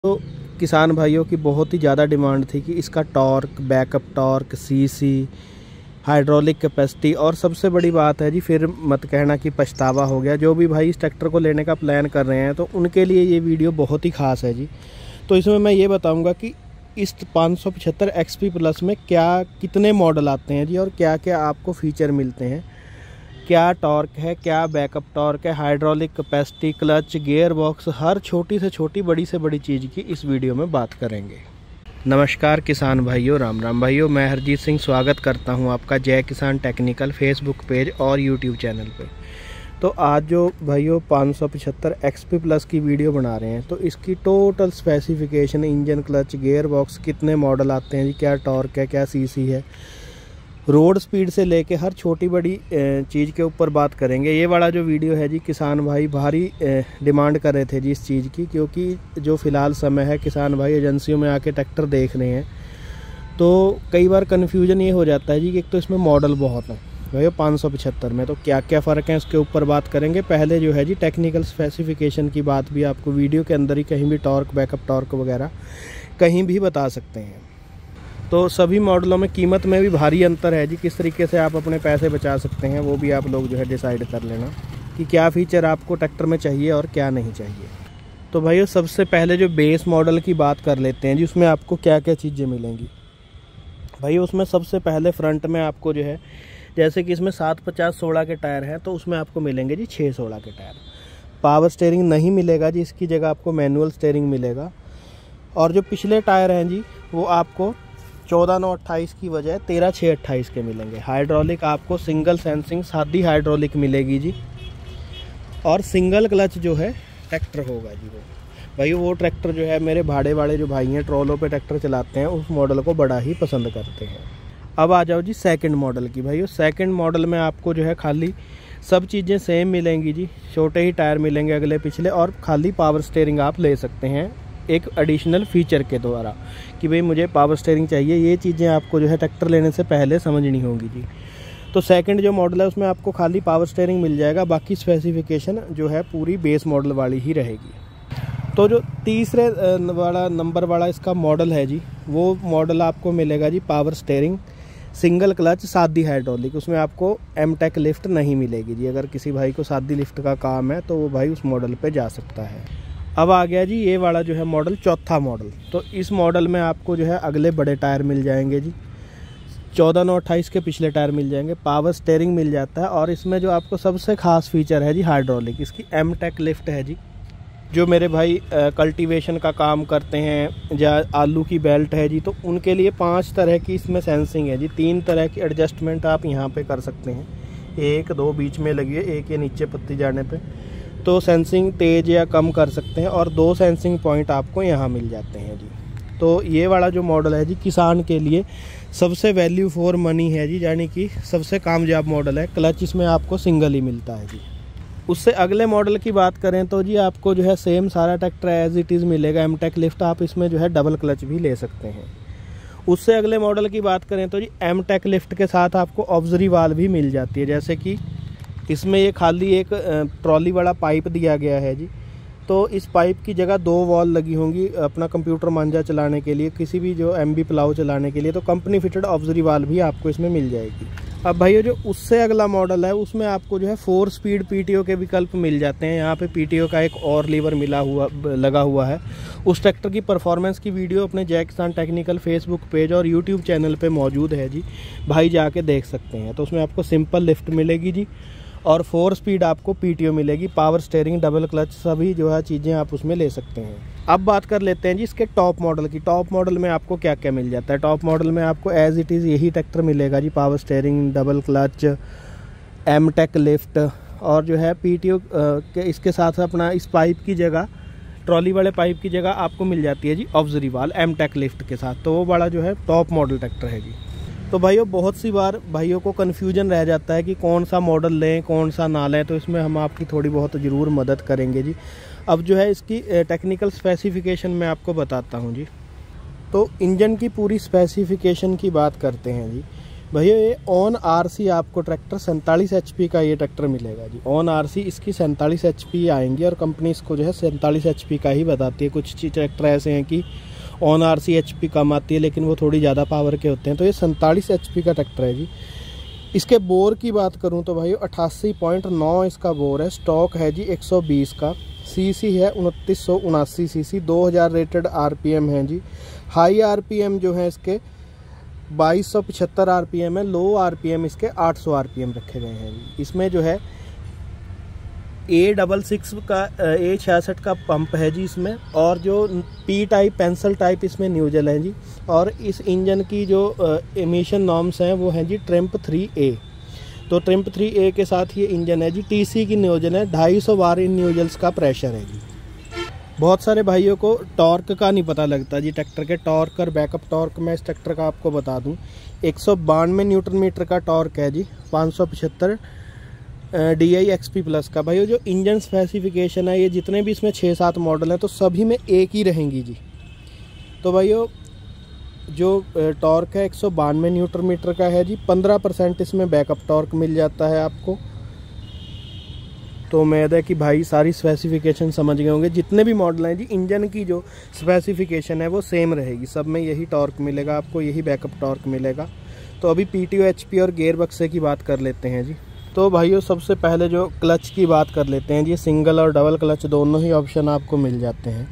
तो किसान भाइयों की बहुत ही ज़्यादा डिमांड थी कि इसका torque, backup torque, CC, hydraulic capacity और सबसे बड़ी बात है जी, फिर मत कहना कि पछतावा हो गया। जो भी भाई इस ट्रैक्टर को लेने का प्लान कर रहे हैं तो उनके लिए ये वीडियो बहुत ही ख़ास है जी। तो इसमें मैं ये बताऊंगा कि इस 575 XP प्लस में कितने मॉडल आते हैं जी और क्या क्या आपको फ़ीचर मिलते हैं, क्या टॉर्क है, क्या बैकअप टॉर्क है, hydraulic capacity, clutch, gear box, हर छोटी से छोटी बड़ी से बड़ी चीज़ की इस वीडियो में बात करेंगे। नमस्कार किसान भाइयों, राम राम भाइयों, मैं हरजीत सिंह स्वागत करता हूं आपका Jai Kisan technical Facebook page और यूट्यूब चैनल पे। तो आज जो भाइयों 575 XP प्लस की वीडियो बना रहे हैं तो इसकी total specification, engine, clutch, gear box, कितने मॉडल आते हैं जी, क्या टॉर्क है, क्या सीसी है, रोड स्पीड से लेके हर छोटी बड़ी चीज़ के ऊपर बात करेंगे। ये वाला जो वीडियो है जी, किसान भाई भारी डिमांड कर रहे थे जी इस चीज़ की, क्योंकि जो फ़िलहाल समय है किसान भाई एजेंसियों में आके ट्रैक्टर देख रहे हैं तो कई बार कन्फ्यूजन ये हो जाता है जी कि एक तो इसमें मॉडल बहुत है भाई 575 में, तो क्या क्या फ़र्क है उसके ऊपर बात करेंगे। पहले जो है जी टेक्निकल स्पेसिफिकेशन की बात भी आपको वीडियो के अंदर ही कहीं भी टॉर्क, बैकअप टॉर्क वगैरह कहीं भी बता सकते हैं। तो सभी मॉडलों में कीमत में भी भारी अंतर है जी, किस तरीके से आप अपने पैसे बचा सकते हैं वो भी आप लोग जो है डिसाइड कर लेना कि क्या फ़ीचर आपको ट्रैक्टर में चाहिए और क्या नहीं चाहिए। तो भाइयों सबसे पहले जो बेस मॉडल की बात कर लेते हैं जी, उसमें आपको क्या क्या चीज़ें मिलेंगी। भाई उसमें सबसे पहले फ्रंट में आपको जो है, जैसे कि इसमें 750/16 के टायर हैं तो उसमें आपको मिलेंगे जी 6/16 के टायर। पावर स्टीयरिंग नहीं मिलेगा जी, इसकी जगह आपको मैनुअल स्टीयरिंग मिलेगा। और जो पिछले टायर हैं जी वो आपको 14/9/28 की बजाय 13/6/28 के मिलेंगे। हाइड्रोलिक आपको सिंगल सेंसिंग सादी हाइड्रोलिक मिलेगी जी। और सिंगल क्लच जो है ट्रैक्टर होगा जी। वो भाई वो ट्रैक्टर जो है मेरे भाड़े वाले जो भाई हैं ट्रोलों पे ट्रैक्टर चलाते हैं उस मॉडल को बड़ा ही पसंद करते हैं। अब आ जाओ जी सेकंड मॉडल की। भाई सेकंड मॉडल में आपको जो है खाली सब चीज़ें सेम मिलेंगी जी, छोटे ही टायर मिलेंगे अगले पिछले, और खाली पावर स्टीयरिंग आप ले सकते हैं एक एडिशनल फीचर के द्वारा कि भाई मुझे पावर स्टीयरिंग चाहिए। ये चीज़ें आपको जो है ट्रैक्टर लेने से पहले समझनी होगी जी। तो सेकंड जो मॉडल है उसमें आपको खाली पावर स्टीयरिंग मिल जाएगा, बाकी स्पेसिफिकेशन जो है पूरी बेस मॉडल वाली ही रहेगी। तो जो तीसरे वाला नंबर वाला इसका मॉडल है जी, वो मॉडल आपको मिलेगा जी पावर स्टीयरिंग, सिंगल क्लच, सादी हाइड्रोलिक। उसमें आपको एमटेक लिफ्ट नहीं मिलेगी जी। अगर किसी भाई को सादी लिफ्ट का काम है तो वो भाई उस मॉडल पे जा सकता है। अब आ गया जी ये वाला जो है मॉडल, चौथा मॉडल। तो इस मॉडल में आपको जो है अगले बड़े टायर मिल जाएंगे जी, 14/9/28 के पिछले टायर मिल जाएंगे, पावर स्टीयरिंग मिल जाता है। और इसमें जो आपको सबसे खास फीचर है जी हाइड्रोलिक, इसकी एमटेक लिफ्ट है जी। जो मेरे भाई कल्टीवेशन का काम करते हैं या आलू की बेल्ट है जी, तो उनके लिए 5 तरह की इसमें सेंसिंग है जी। 3 तरह की एडजस्टमेंट आप यहाँ पे कर सकते हैं, 1 2 बीच में लगी है, 1 ये नीचे पत्ती जाने पे, तो सेंसिंग तेज़ या कम कर सकते हैं। और 2 सेंसिंग पॉइंट आपको यहाँ मिल जाते हैं जी। तो ये वाला जो मॉडल है जी किसान के लिए सबसे वैल्यू फॉर मनी है जी, यानी कि सबसे कामयाब मॉडल है। क्लच इसमें आपको सिंगल ही मिलता है जी। उससे अगले मॉडल की बात करें तो जी आपको जो है सेम सारा ट्रैक्टर एज इट इज़ मिलेगा। एमटेक लिफ्ट आप इसमें जो है डबल क्लच भी ले सकते हैं। उससे अगले मॉडल की बात करें तो जी एमटेक लिफ्ट के साथ आपको ऑब्जरी वाल भी मिल जाती है। जैसे कि इसमें ये खाली एक ट्रॉली वाला पाइप दिया गया है जी, तो इस पाइप की जगह 2 वॉल लगी होंगी अपना कंप्यूटर मांझा चलाने के लिए, किसी भी जो MB प्लाऊ चलाने के लिए, तो कंपनी फिटेड ऑब्जरी वाल भी आपको इसमें मिल जाएगी। अब भाइयों जो उससे अगला मॉडल है उसमें आपको जो है 4 स्पीड PTO के विकल्प मिल जाते हैं। यहाँ पे PTO का एक और लीवर लगा हुआ है। उस ट्रैक्टर की परफॉर्मेंस की वीडियो अपने Jai Kisan technical Facebook page और यूट्यूब चैनल पे मौजूद है जी, भाई जाके देख सकते हैं। तो उसमें आपको सिंपल लिफ्ट मिलेगी जी और 4 स्पीड आपको PTO मिलेगी, पावर स्टीयरिंग, डबल क्लच, सभी जो है चीज़ें आप उसमें ले सकते हैं। अब बात कर लेते हैं जी इसके टॉप मॉडल की। टॉप मॉडल में आपको क्या क्या मिल जाता है। टॉप मॉडल में आपको एज इट इज़ यही ट्रैक्टर मिलेगा जी, पावर स्टीयरिंग, डबल क्लच, एमटेक लिफ्ट, और जो है PTO के इसके साथ अपना इस पाइप की जगह, ट्रॉली वाले पाइप की जगह आपको मिल जाती है जी ऑब्जरी वाल एमटेक लिफ्ट के साथ। तो वो बड़ा जो है टॉप मॉडल ट्रैक्टर है जी। तो भाइयों बहुत सी बार भाइयों को कन्फ्यूजन रह जाता है कि कौन सा मॉडल लें कौन सा ना लें, तो इसमें हम आपकी थोड़ी बहुत ज़रूर मदद करेंगे जी। अब जो है इसकी टेक्निकल स्पेसिफिकेशन मैं आपको बताता हूं जी। तो इंजन की पूरी स्पेसिफिकेशन की बात करते हैं जी। भैया ये ऑन आरसी आपको ट्रैक्टर 47 HP का ये ट्रैक्टर मिलेगा जी। ऑन आरसी इसकी 47 HP आएंगी और कंपनी इसको जो है 47 HP का ही बताती है। कुछ ट्रैक्टर ऐसे हैं कि ऑन आरसी HP कम आती है लेकिन वो थोड़ी ज़्यादा पावर के होते हैं। तो ये 47 HP का ट्रैक्टर है जी। इसके बोर की बात करूं तो भाई 88.9 इसका बोर है। स्टॉक है जी 120 का। सीसी है 2979 सीसी। 2000 रेटेड RPM है जी। हाई RPM जो है इसके 2275 RPM है। लो RPM इसके 800 RPM रखे गए हैं जी। इसमें जो है A66 का A66 का पंप है जी इसमें, और जो P टाइप पेंसिल टाइप इसमें न्यूजल है जी। और इस इंजन की जो एमिशन नॉर्म्स हैं वो हैं जी ट्रिम्प 3A। तो ट्रिम्प 3A के साथ ये इंजन है जी। TC की न्यूजल है। 250 बार इन न्यूजल्स का प्रेशर है जी। बहुत सारे भाइयों को टॉर्क का नहीं पता लगता जी। ट्रैक्टर के टॉर्क और बैकअप टॉर्क मैं इस ट्रैक्टर का आपको बता दूं। 192 न्यूटन मीटर का टॉर्क है जी। 575 DI XP प्लस का। भाई जो इंजन स्पेसिफिकेशन है, ये जितने भी इसमें 6-7 मॉडल हैं तो सभी में एक ही रहेंगी जी। तो भाइयों जो टॉर्क है 192 न्यूटन मीटर का है जी। 15% इसमें बैकअप टॉर्क मिल जाता है आपको। तो उम्मीद है कि भाई सारी स्पेसिफिकेशन समझ गए होंगे। जितने भी मॉडल हैं जी, इंजन की जो स्पेसिफिकेशन है वो सेम रहेगी। सब में यही टॉर्क मिलेगा आपको, यही बैकअप टॉर्क मिलेगा। तो अभी PTO HP और गियर बक्से की बात कर लेते हैं जी। तो भाइयों सबसे पहले जो क्लच की बात कर लेते हैं जी। सिंगल और डबल क्लच दोनों ही ऑप्शन आपको मिल जाते हैं।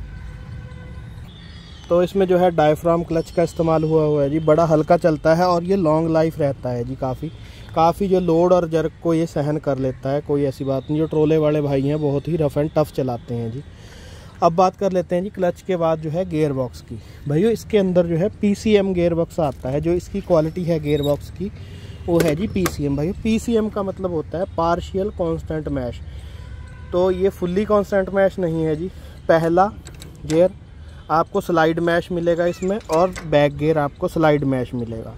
तो इसमें जो है डायफ्राम क्लच का इस्तेमाल हुआ है जी। बड़ा हल्का चलता है और ये लॉन्ग लाइफ रहता है जी। काफ़ी जो लोड और जर्क को ये सहन कर लेता है। कोई ऐसी बात नहीं। जो ट्रोले वाले भाई हैं बहुत ही रफ एंड टफ चलाते हैं जी। अब बात कर लेते हैं जी क्लच के बाद जो है गियर बॉक्स की। भैया इसके अंदर जो है PCM गियर बॉक्स आता है। जो इसकी क्वालिटी है गियर बॉक्स की वो है जी PCM। भाई PCM का मतलब होता है पार्शियल कांस्टेंट मैश। तो ये फुल्ली कांस्टेंट मैश नहीं है जी। पहला गियर आपको स्लाइड मैश मिलेगा इसमें, और बैक गियर आपको स्लाइड मैश मिलेगा।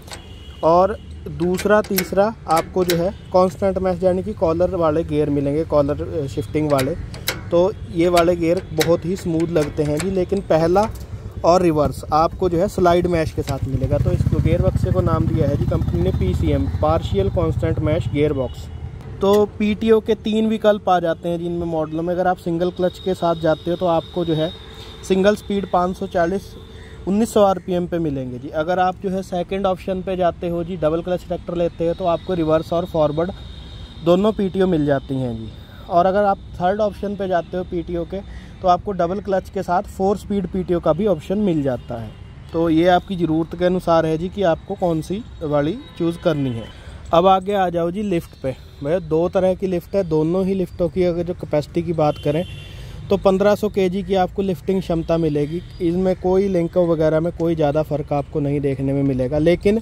और दूसरा तीसरा आपको जो है कांस्टेंट मैश यानी कि कॉलर वाले गियर मिलेंगे, कॉलर शिफ्टिंग वाले। तो ये वाले गियर बहुत ही स्मूथ लगते हैं जी। लेकिन पहला और रिवर्स आपको जो है स्लाइड मैश के साथ मिलेगा। तो इस गियर बक्से को नाम दिया है जी कंपनी ने PCM, partial constant mesh gear box. तो PTO के 3 विकल्प आ जाते हैं जिनमें मॉडलों में। अगर आप सिंगल क्लच के साथ जाते हो तो आपको जो है सिंगल स्पीड 540 1900 RPM पे मिलेंगे जी। अगर आप जो है सेकंड ऑप्शन पे जाते हो जी, डबल क्लच ट्रैक्टर लेते हो, तो आपको रिवर्स और फॉरवर्ड दोनों PTO मिल जाती हैं जी। और अगर आप थर्ड ऑप्शन पे जाते हो PTO के, तो आपको डबल क्लच के साथ 4 स्पीड PTO का भी ऑप्शन मिल जाता है। तो ये आपकी ज़रूरत के अनुसार है जी कि आपको कौन सी वाली चूज़ करनी है। अब आगे आ जाओ जी लिफ्ट पे। भैया 2 तरह की लिफ्ट है। दोनों ही लिफ्टों की अगर जो कैपेसिटी की बात करें तो 1500 kg की आपको लिफ्टिंग क्षमता मिलेगी। इसमें कोई लिंक वगैरह में कोई ज़्यादा फ़र्क आपको नहीं देखने में मिलेगा। लेकिन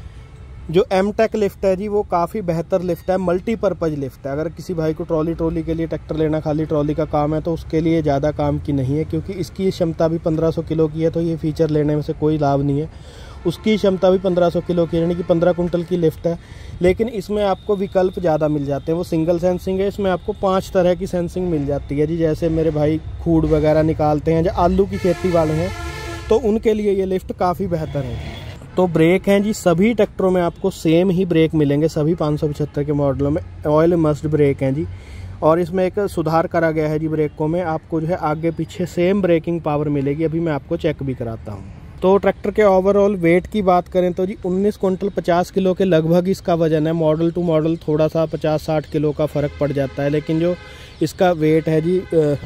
जो M-Tech लिफ्ट है जी वो काफ़ी बेहतर लिफ्ट है, मल्टीपर्पज़ लिफ्ट है। अगर किसी भाई को ट्रॉली के लिए ट्रैक्टर लेना, खाली ट्रॉली का काम है, तो उसके लिए ज़्यादा काम की नहीं है, क्योंकि इसकी क्षमता भी 1500 किलो की है। तो ये फीचर लेने में से कोई लाभ नहीं है। उसकी क्षमता भी 1500 किलो की यानी कि 15 कुंटल की लिफ्ट है। लेकिन इसमें आपको विकल्प ज़्यादा मिल जाते हैं। वो सिंगल सेंसिंग है। इसमें आपको 5 तरह की सेंसिंग मिल जाती है जी। जैसे मेरे भाई खूड़ वगैरह निकालते हैं, जो आलू की खेती वाले हैं, तो उनके लिए ये लिफ्ट काफ़ी बेहतर है। तो ब्रेक हैं जी, सभी ट्रैक्टरों में आपको सेम ही ब्रेक मिलेंगे। सभी 575 के मॉडलों में ऑयल मस्ट ब्रेक हैं जी। और इसमें एक सुधार करा गया है जी ब्रेकों में। आपको जो है आगे पीछे सेम ब्रेकिंग पावर मिलेगी। अभी मैं आपको चेक भी कराता हूँ। तो ट्रैक्टर के ओवरऑल वेट की बात करें तो जी 19 कुंटल 50 किलो के लगभग इसका वजन है। मॉडल टू मॉडल थोड़ा सा 50-60 किलो का फ़र्क पड़ जाता है, लेकिन जो इसका वेट है जी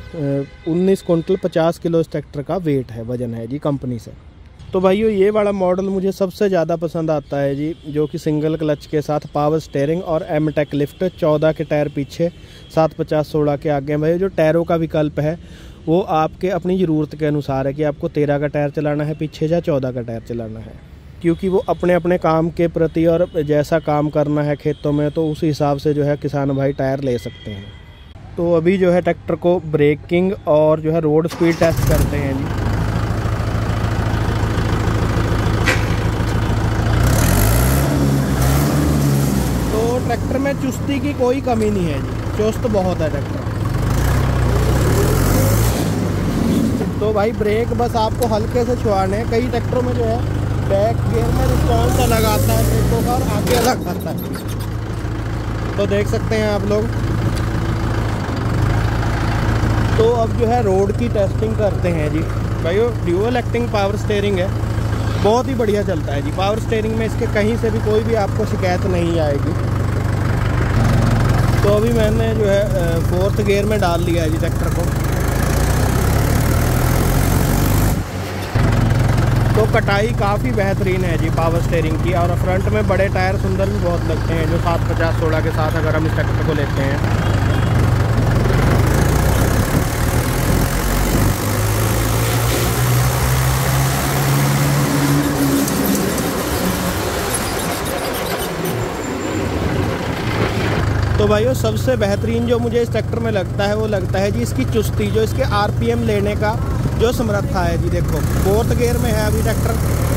19 कुंटल 50 किलो इस ट्रैक्टर का वेट है, वजन है जी कंपनी से। तो भाइयों ये वाला मॉडल मुझे सबसे ज़्यादा पसंद आता है जी, जो कि सिंगल क्लच के साथ पावर स्टीयरिंग और M-Tech लिफ्ट। 14 के टायर पीछे, 750-16 के आगे। भाई जो टायरों का विकल्प है वो आपके अपनी ज़रूरत के अनुसार है कि आपको 13 का टायर चलाना है पीछे या 14 का टायर चलाना है, क्योंकि वो अपने अपने काम के प्रति और जैसा काम करना है खेतों में तो उस हिसाब से जो है किसान भाई टायर ले सकते हैं। तो अभी जो है ट्रैक्टर को ब्रेकिंग और जो है रोड स्पीड टेस्ट करते हैं जी। तो ट्रैक्टर में चुस्ती की कोई कमी नहीं है जी, चुस्त बहुत है ट्रैक्टर। तो भाई ब्रेक बस आपको हल्के से छुड़ाने हैं। कई ट्रैक्टरों में जो है बैक गियर में रिस्पॉन्स अलग आता है ब्रेकों का और आगे अलग आता है, तो देख सकते हैं आप लोग। तो अब जो है रोड की टेस्टिंग करते हैं जी भाइयों। ड्यूअल एक्टिंग पावर स्टीयरिंग है, बहुत ही बढ़िया चलता है जी। पावर स्टीयरिंग में इसके कहीं से भी कोई भी आपको शिकायत नहीं आएगी। तो अभी मैंने जो है 4th गियर में डाल लिया है जी ट्रैक्टर को। तो कटाई काफ़ी बेहतरीन है जी पावर स्टीयरिंग की, और फ्रंट में बड़े टायर सुंदर भी बहुत लगते हैं जो 750-16 के साथ अगर हम इस ट्रैक्टर को लेते हैं। तो भाइयों सबसे बेहतरीन जो मुझे इस ट्रैक्टर में लगता है वो लगता है जी इसकी चुस्ती, जो इसके आरपीएम लेने का जो समर्था है जी। देखो 4th गियर में है अभी ट्रैक्टर,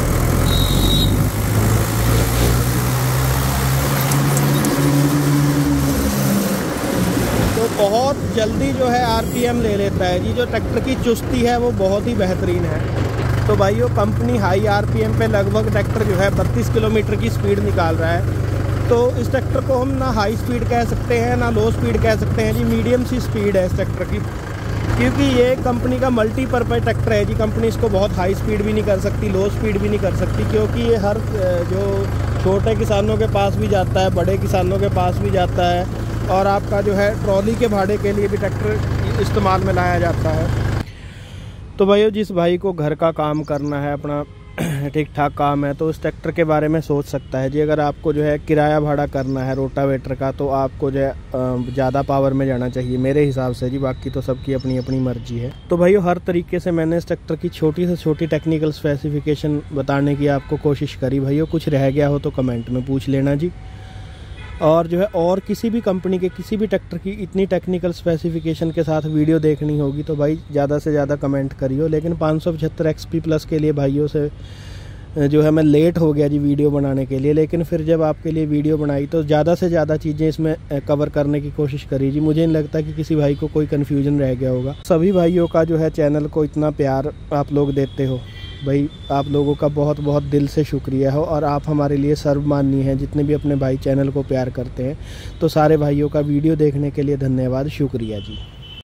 तो बहुत जल्दी जो है आरपीएम ले लेता है जी। जो ट्रैक्टर की चुस्ती है वो बहुत ही बेहतरीन है। तो भाइयों कंपनी हाई आरपीएम पे लगभग ट्रैक्टर जो है 32 किलोमीटर की स्पीड निकाल रहा है। तो इस ट्रैक्टर को हम ना हाई स्पीड कह सकते हैं ना लो स्पीड कह सकते हैं जी, मीडियम सी स्पीड है इस ट्रैक्टर की, क्योंकि ये कंपनी का मल्टीपर्पज़ ट्रैक्टर है जी। कंपनी इसको बहुत हाई स्पीड भी नहीं कर सकती, लो स्पीड भी नहीं कर सकती, क्योंकि ये हर जो छोटे किसानों के पास भी जाता है, बड़े किसानों के पास भी जाता है, और आपका जो है ट्रॉली के भाड़े के लिए भी ट्रैक्टर इस्तेमाल में लाया जाता है। तो भाइयों जिस भाई को घर का काम करना है, अपना ठीक ठाक काम है, तो उस ट्रैक्टर के बारे में सोच सकता है जी। अगर आपको जो है किराया भाड़ा करना है रोटावेटर का, तो आपको जो है ज़्यादा पावर में जाना चाहिए मेरे हिसाब से जी। बाकी तो सबकी अपनी अपनी मर्जी है। तो भाइयों हर तरीके से मैंने इस ट्रैक्टर की छोटी से छोटी टेक्निकल स्पेसिफिकेशन बताने की आपको कोशिश करी। भाइयों कुछ रह गया हो तो कमेंट में पूछ लेना जी। और जो है और किसी भी कंपनी के किसी भी ट्रैक्टर की इतनी टेक्निकल स्पेसिफिकेशन के साथ वीडियो देखनी होगी तो भाई ज़्यादा से ज़्यादा कमेंट करियो। लेकिन 575 XP प्लस के लिए भाइयों से जो है मैं लेट हो गया जी वीडियो बनाने के लिए। लेकिन फिर जब आपके लिए वीडियो बनाई तो ज़्यादा से ज़्यादा चीज़ें इसमें कवर करने की कोशिश करी जी। मुझे नहीं लगता कि किसी भाई को कोई कन्फ्यूजन रह गया होगा। सभी भाइयों का जो है चैनल को इतना प्यार आप लोग देते हो भाई, आप लोगों का बहुत बहुत दिल से शुक्रिया हो, और आप हमारे लिए सर्वमान्य हैं। जितने भी अपने भाई चैनल को प्यार करते हैं, तो सारे भाइयों का वीडियो देखने के लिए धन्यवाद, शुक्रिया जी।